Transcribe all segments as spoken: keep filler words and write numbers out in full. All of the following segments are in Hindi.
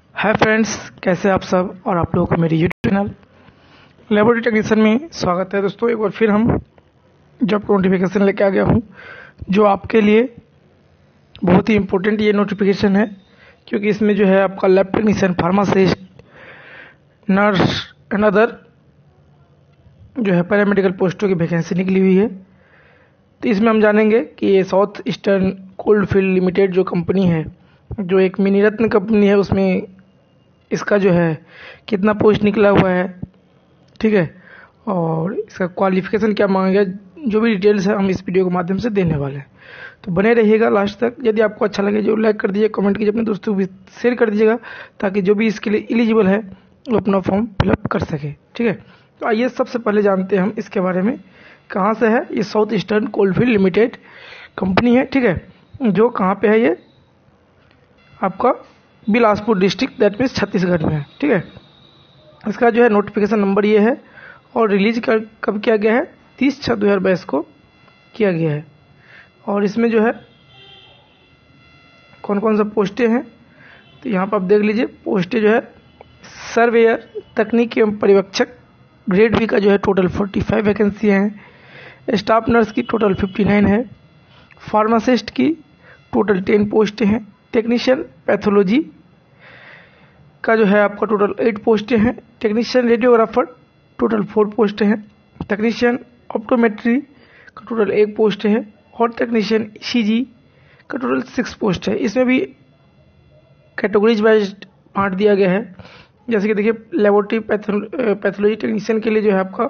हाय फ्रेंड्स, कैसे आप सब और आप लोगों को मेरे यूट्यूब चैनल लेबोरेटरी टेक्नीशियन में स्वागत है। दोस्तों, एक बार फिर हम जॉब का नोटिफिकेशन लेके आ गया हूँ, जो आपके लिए बहुत ही इम्पोर्टेंट ये नोटिफिकेशन है, क्योंकि इसमें जो है आपका lab technician, pharmacist, nurse and other जो है पैरामेडिकल पोस्टों की वैकेंसी निकली हुई है। तो इसमें हम जानेंगे कि ये साउथ ईस्टर्न कोल्डफील्ड लिमिटेड जो कंपनी है, जो एक मिनी रत्न कंपनी है, उसमें इसका जो है कितना पोस्ट निकला हुआ है, ठीक है, और इसका क्वालिफिकेशन क्या मांगा गया, जो भी डिटेल्स है हम इस वीडियो के माध्यम से देने वाले हैं। तो बने रहिएगा लास्ट तक। यदि आपको अच्छा लगे जो लाइक कर दीजिए, कमेंट कीजिए, अपने दोस्तों को भी शेयर कर दीजिएगा, ताकि जो भी इसके लिए एलिजिबल है वो अपना फॉर्म फिलअप कर सके, ठीक है। तो आइए सबसे पहले जानते हैं हम इसके बारे में, कहाँ से है ये South Eastern Coalfield Limited company है, ठीक है, जो कहाँ पे है, ये आपका Bilaspur district, that means Chhattisgarh में है, ठीक है। इसका जो है नोटिफिकेशन नंबर ये है और रिलीज कर कब किया गया है, तीस छः दो हज़ार बाईस को किया गया है। और इसमें जो है कौन कौन सा पोस्टें हैं, तो यहाँ पर आप देख लीजिए। पोस्टें जो है सर्वेयर, तकनीकी एवं पर्यवेक्षक, ग्रेड बी का जो है टोटल पैंतालीस वैकेंसी हैं। स्टाफ नर्स की टोटल उनसठ है। फार्मासिस्ट की टोटल दस पोस्टें हैं। टेक्नीशियन पैथोलॉजी का जो है आपका टोटल आठ पोस्टें हैं। टेक्नीशियन रेडियोग्राफर टोटल चार पोस्टें हैं। टेक्नीशियन ऑप्टोमेट्री का टोटल एक पोस्ट है। और टेक्नीशियन ईसीजी का टोटल सिक्स पोस्ट है। इसमें भी कैटेगरीज वाइज बांट दिया गया है। जैसे कि देखिए, लेबोरेटरी पैथोलॉजी टेक्नीशियन के लिए जो है आपका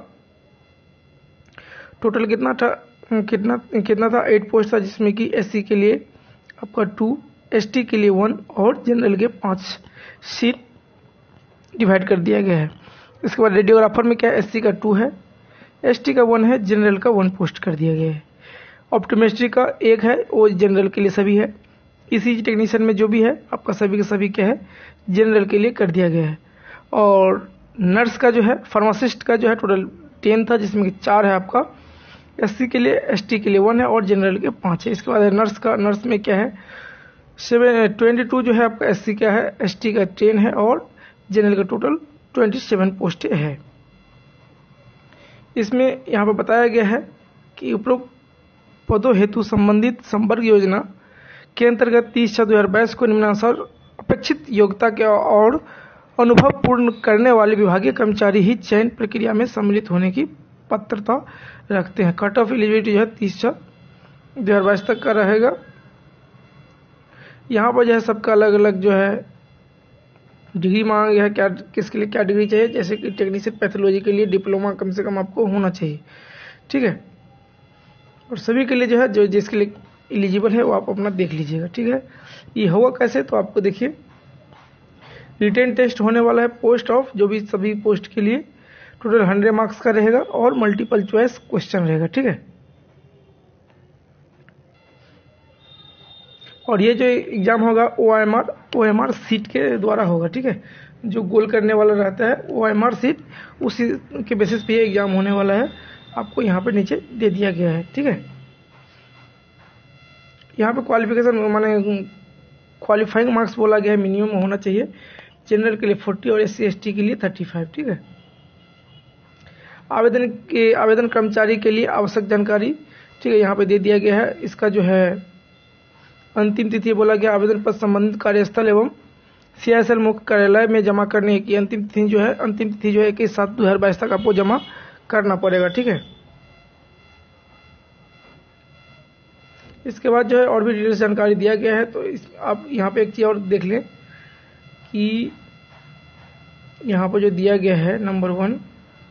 टोटल कितना था कितना कितना था एट पोस्ट था, जिसमें कि एससी के लिए आपका टू, एसटी के लिए वन और जनरल के पाँच सीट डिवाइड कर दिया गया है। इसके बाद रेडियोग्राफर में क्या है, एससी का टू है, एसटी का वन है, जनरल का वन पोस्ट कर दिया गया है। ऑप्टोमेट्री का एक है, वो जनरल के लिए सभी है। ईसीजी टेक्नीशियन में जो भी है आपका सभी के सभी क्या है, जनरल के लिए कर दिया गया है। और नर्स का जो है, फार्मासिस्ट का जो है टोटल टेन था, जिसमें कि चार है आपका, एससी के लिए, एसटी के लिए वन है और जनरल के पाँच है। इसके बाद नर्स का, नर्स में क्या है, सेवन ट्वेंटी टू जो है आपका एससी का है, एसटी का टेन है और जनरल का टोटल ट्वेंटी सेवन पोस्टें है। इसमें यहाँ पर बताया गया है कि उपरोक्त पदों हेतु संबंधित संपर्क योजना के अंतर्गत तीस छः दो हजार बाईस को निम्नानुसार अपेक्षित योग्यता के और अनुभव पूर्ण करने वाले विभागीय कर्मचारी ही चयन प्रक्रिया में सम्मिलित होने की पात्रता रखते हैं। कट ऑफ एलिजिबिलिटी जो है तीस छः दो हजार बाईस तक का रहेगा। यहाँ पर जो है सबका अलग अलग जो है डिग्री मांगा गया है, क्या किसके लिए क्या डिग्री चाहिए। जैसे कि टेक्नीशियन पैथोलॉजी के लिए डिप्लोमा कम से कम आपको होना चाहिए, ठीक है। और सभी के लिए जो है, जो जिसके लिए एलिजिबल है वो आप अपना देख लीजिएगा, ठीक है। ये होगा कैसे, तो आपको देखिए, रिटेन टेस्ट होने वाला है पोस्ट ऑफ, जो भी सभी पोस्ट के लिए टोटल हंड्रेड मार्क्स का रहेगा और मल्टीपल चॉइस क्वेश्चन रहेगा, ठीक है। और ये जो एग्जाम होगा O M R O M R sheet के द्वारा होगा, ठीक है। जो गोल करने वाला रहता है ओ एम आर सीट, उसी के बेसिस पे ये एग्जाम होने वाला है। आपको यहाँ पे नीचे दे दिया गया है, ठीक है। यहाँ पे क्वालिफिकेशन माने क्वालिफाइंग मार्क्स बोला गया है, मिनिमम होना चाहिए। जनरल के लिए फोर्टी और एस सी एस टी के लिए थर्टी फाइव, ठीक है। आवेदन के आवेदन कर्मचारी के लिए आवश्यक जानकारी, ठीक है, यहाँ पे दे दिया गया है। इसका जो है अंतिम तिथि बोला गया, आवेदन पर संबंधित कार्यस्थल एवं सीआईएसएल मुख्य कार्यालय में जमा करने की अंतिम तिथि जो है अंतिम तिथि जो है इक्कीस सात दो हजार बाईस तक आपको जमा करना पड़ेगा, ठीक है। इसके बाद जो है और भी डिटेल्स जानकारी दिया गया है। तो इस आप यहाँ पे एक चीज़ और देख लें कि यहाँ पर जो दिया गया है, नंबर वन,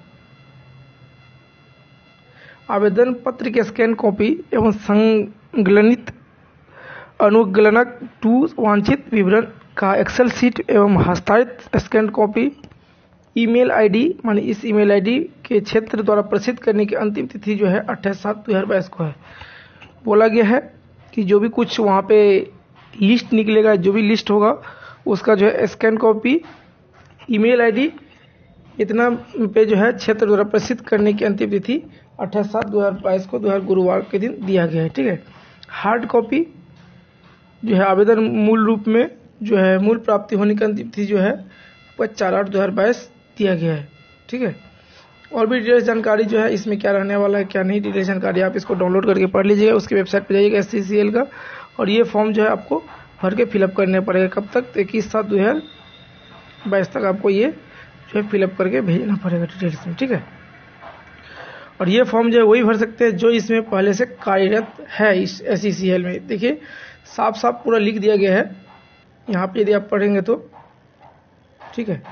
आवेदन पत्र की स्कैन कॉपी एवं संलग्नित अनुगलनक टू वांछित विवरण का एक्सेल सीट एवं हस्ताक्षरित स्कैन कॉपी, ईमेल आईडी, माने इस ईमेल आईडी के क्षेत्र द्वारा प्रसिद्ध करने की अंतिम तिथि जो है अट्ठाईस सात दो हजार बाईस को है। बोला गया है कि जो भी कुछ वहाँ पे लिस्ट निकलेगा, जो भी लिस्ट होगा उसका जो है स्कैन कॉपी, ईमेल आईडी, इतना पे जो है क्षेत्र द्वारा प्रसिद्ध करने की अंतिम तिथि अट्ठाईस सात दो हजार बाईस को दो हजार गुरुवार के दिन दिया गया है, ठीक है। हार्ड कॉपी जो है आवेदन मूल रूप में जो है मूल प्राप्ति होने की अंतिम तिथि जो है आपका चार आठ दो हज़ार बाईस दिया गया है। ठीक है, और भी डिटेल्स जानकारी जो है इसमें क्या रहने वाला है क्या नहीं, डिटेल्स जानकारी आप इसको डाउनलोड करके पढ़ लीजिएगा। उसकी वेबसाइट पर जाइएगा एस सी सी एल का, और ये फॉर्म जो है आपको भर के फिलअप करने पड़ेगा। कब तक? इक्कीस सात दो हज़ार बाईस तक आपको ये जो है फिलअप करके भेजना पड़ेगा डिटेल्स में। ठीक है, और ये फॉर्म जो है वही भर सकते हैं जो इसमें पहले से कार्यरत है इस एस सी सी एल में। देखिए साफ साफ पूरा लिख दिया गया है यहाँ पे, यदि आप पढ़ेंगे तो। ठीक है,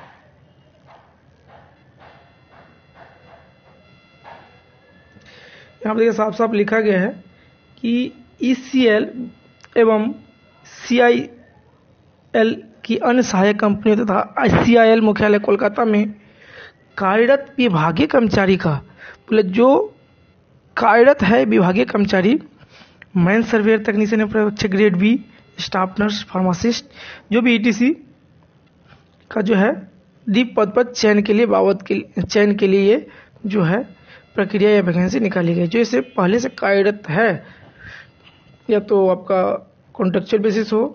यहाँ पर देखिए साफ साफ लिखा गया है कि ई सी एल एवं सी आई एल की अन्य सहायक कंपनियों तथा आई सी आई एल मुख्यालय कोलकाता में कार्यरत विभागीय कर्मचारी का, बोले जो कार्यरत है विभागीय कर्मचारी, मैन सर्वेयर टेक्नीशियन पर्यवेक्षक grade B, staff nurse, pharmacist, जो भी ई टी सी का जो है डी पद पर चयन के लिए बाबत के चयन के लिए जो है प्रक्रिया या वैकेंसी निकाली गई। जो इससे पहले से कार्यरत है, या तो आपका कॉन्ट्रेक्चुअल बेसिस हो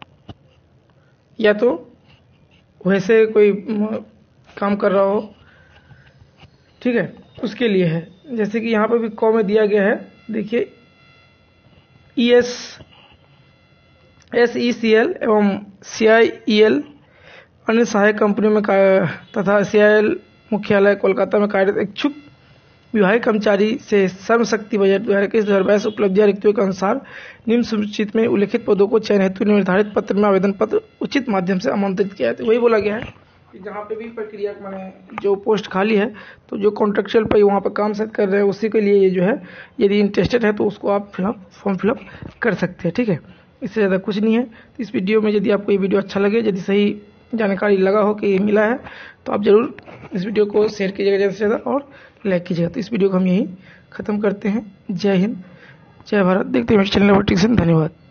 या तो वैसे कोई काम कर रहा हो। ठीक है, उसके लिए है। जैसे कि यहाँ पर भी कॉ में दिया गया है, देखिए E S S E C L एवं सी आई ई एल अन्य सहायक कंपनियों में तथा सी आई एल मुख्यालय कोलकाता में कार्यरत इच्छुक विभागीय कर्मचारी से श्रम शक्ति बजट दो हज़ार इक्कीस दो हज़ार बाईस उपलब्धियां रिक्तियों के अनुसार निम्न सूचित में उल्लेखित पदों को चयन हेतु निर्धारित पत्र में आवेदन पत्र उचित माध्यम से आमंत्रित किया है। वही बोला गया है कि जहाँ पे भी प्रक्रिया माने जो पोस्ट खाली है, तो जो कॉन्ट्रेक्चुअल पर वहाँ पर काम सेट कर रहे हैं उसी के लिए ये जो है, यदि इंटरेस्टेड है तो उसको आप फिलअप फॉर्म फिलअप कर सकते हैं। ठीक है, इससे ज़्यादा कुछ नहीं है। तो इस वीडियो में यदि आपको ये वीडियो अच्छा लगे, यदि सही जानकारी लगा हो कि ये मिला है, तो आप ज़रूर इस वीडियो को शेयर कीजिएगा ज़्यादा से ज़्यादा और लाइक कीजिएगा। तो इस वीडियो को हम यहीं ख़त्म करते हैं। जय हिंद, जय भारत। देखते हैं चैनल नोटिफिकेशन। धन्यवाद।